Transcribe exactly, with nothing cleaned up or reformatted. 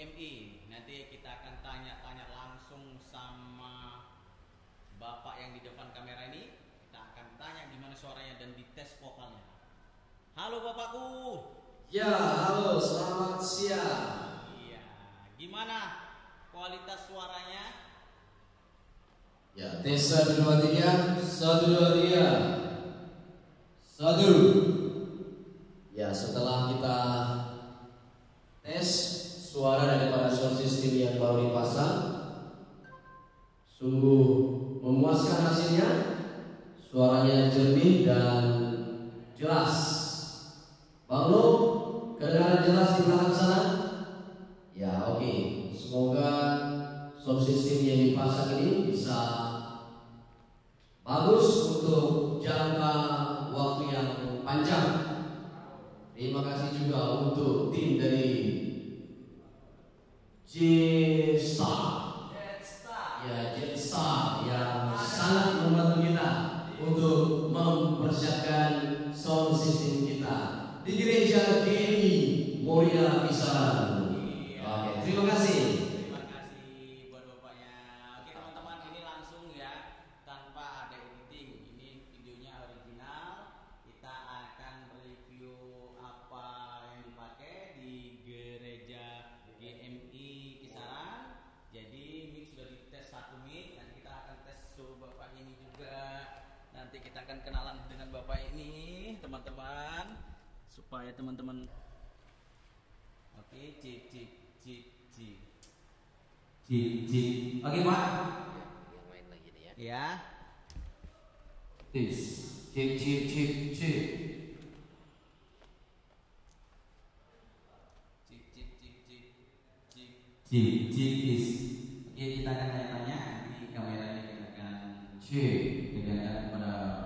M I. Nanti kita akan tanya-tanya langsung sama Bapak yang di depan kamera ini. Kita akan tanya gimana suaranya dan dites vokalnya. Halo Bapakku. Ya, halo, selamat siang. Iya, gimana kualitas suaranya? Ya, tes satu dua tiga, satu dua tiga, satu. Ya, setelah kita tes suara daripada sound system yang baru dipasang, sungguh memuaskan hasilnya. Suaranya jernih dan jelas. Bang Lu, kedengaran jelas di belakang sana? Ya, oke. Okay. Semoga sound system yang dipasang ini bisa bagus untuk jangka waktu yang panjang. Terima kasih juga untuk tim dari Jetstar, ya Jetstar yang sangat membantu kita untuk mempersiapkan sound system kita di gereja G M I Moria Kisaran. Oke, terima kasih. Terima kasih buat bapaknya. Oke teman-teman, ini langsung ya, tanpa ada editing. Ini videonya original. Kita akan review apa yang dipakai di gereja G M I Kisaran. Jadi mic sudah dites satu mic. Nanti kita akan tes suhu bapak ini juga. Nanti kita akan kenalan dengan bapak ini, teman-teman, supaya teman-teman. Oke, cik cik cik cik cik cik. Oke Pak. Yang main lagi nih ya. Ya. Tis, cik cik cik cik. Cik cik cik cik cik cik cik tis. Oke, kita akan tanya-tanya di kameranya, kita akan cek, kita akan kepada